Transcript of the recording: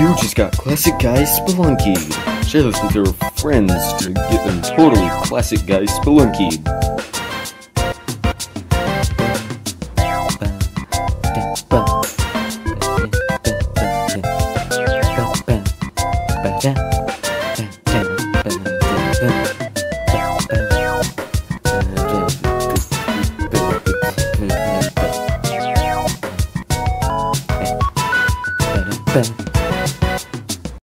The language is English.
You just got Classic Guy Spelunky. Share this with your friends to get them totally Classic Guy Spelunky.